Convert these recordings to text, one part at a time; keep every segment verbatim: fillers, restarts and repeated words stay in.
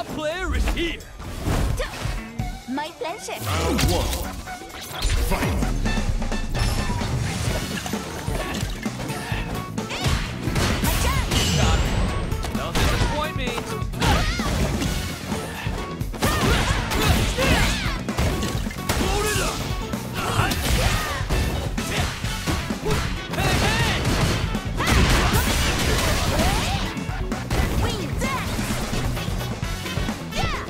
top player is here. My pleasure. Round one. Fight. Don't disappoint me. Load it up. Hey, hey! Wing that. Yeah.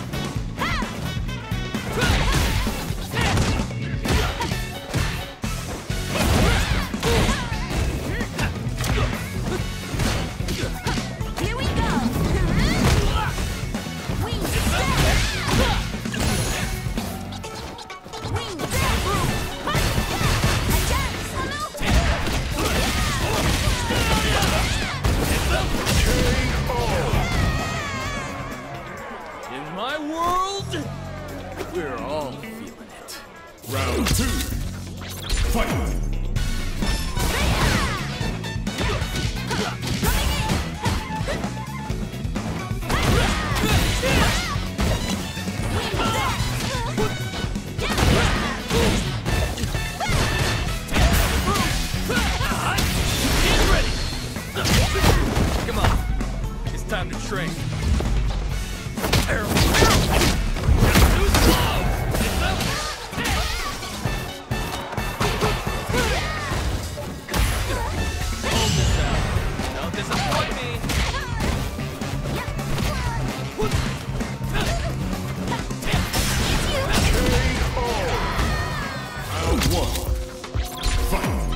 Here we go. Wing that. Wing that. In my world, we're all feeling it. Round two. Fight. Get ready. Come on, it's time to train. Arrow, arrow. Too slow. Hold this out. Don't disappoint me. Round one. Fight.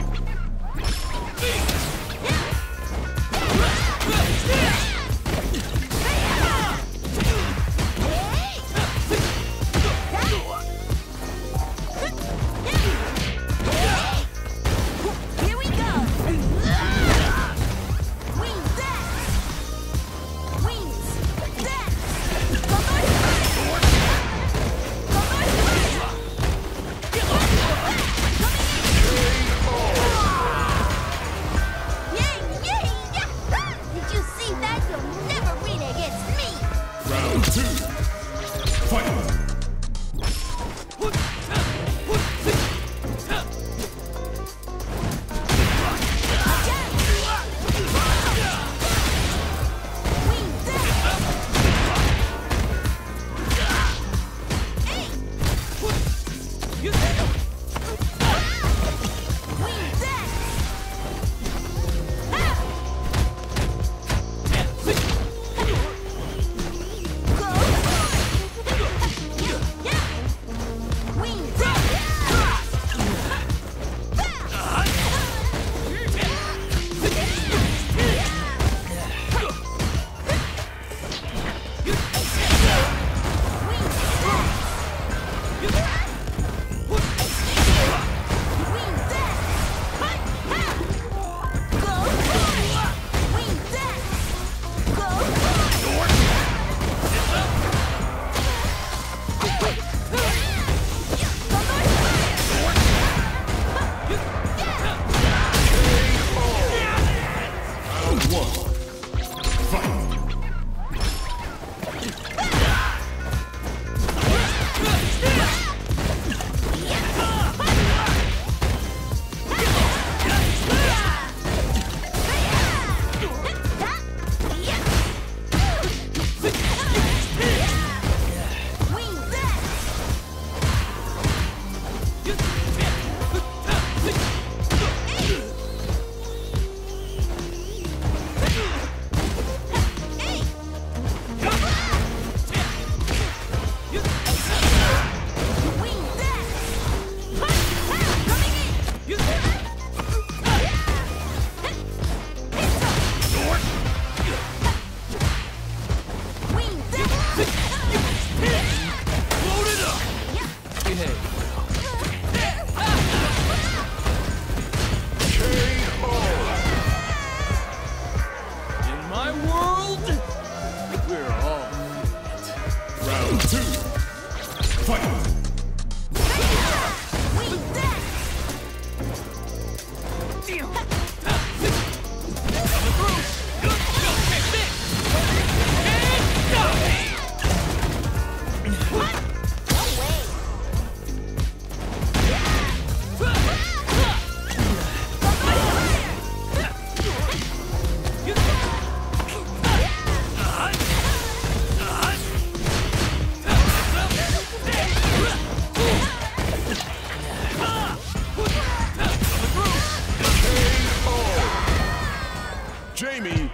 Jamie